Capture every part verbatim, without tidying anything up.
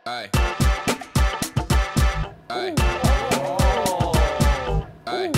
Ay. Ay. Ay.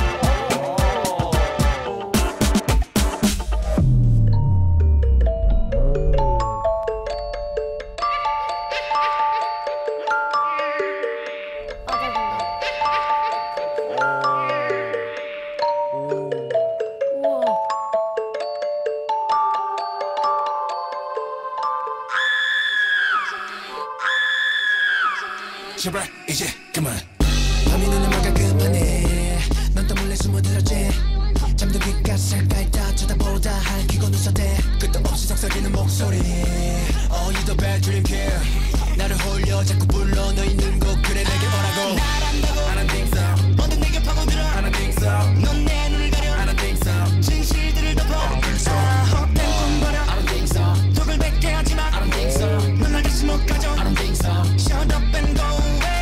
제발 이제 그만 밤이 눈을 막아 그만해 넌 또 몰래 숨어들었지 잠들기가 살까이 다 쳐다보다 할퀴고 웃어대 끝도 없이 속삭이는 목소리 Oh you the bad dream kid 나를 홀려 자꾸 불러 너 있는 곳 그래 내게 오라고 날 안다고 I don't think so 언제 내게 파고들어 I don't think so 넌 내 눈을 가려 I don't think so 진실들을 덮어 I don't think so 헛된 꿈 버려 I don't think so 독을 뱉게 하지마 I don't think so 넌 날 다시 못 가져 I don't think so Shut up and go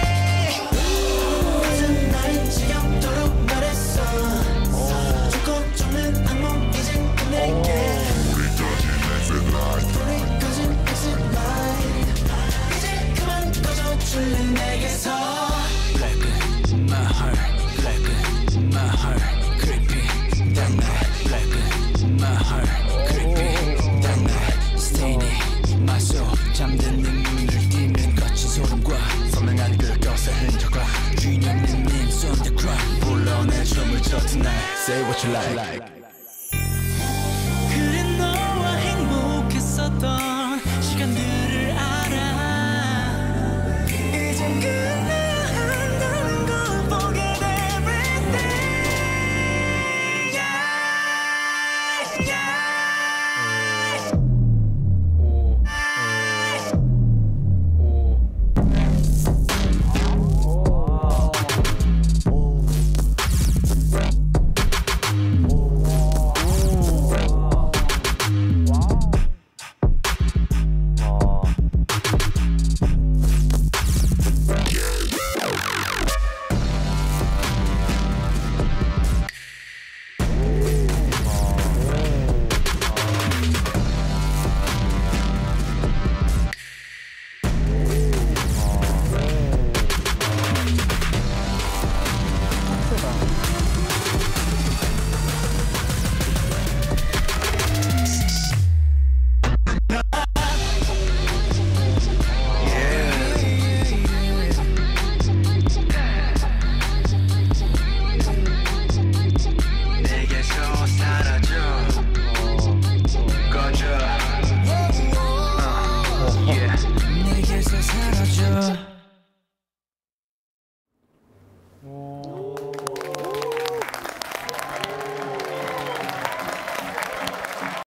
잠든 눈을 띄면 거친 소름과 선명한 그것의 흔적과 주인 없는 names on the ground 불러내 춤을 춰 tonight Say what you like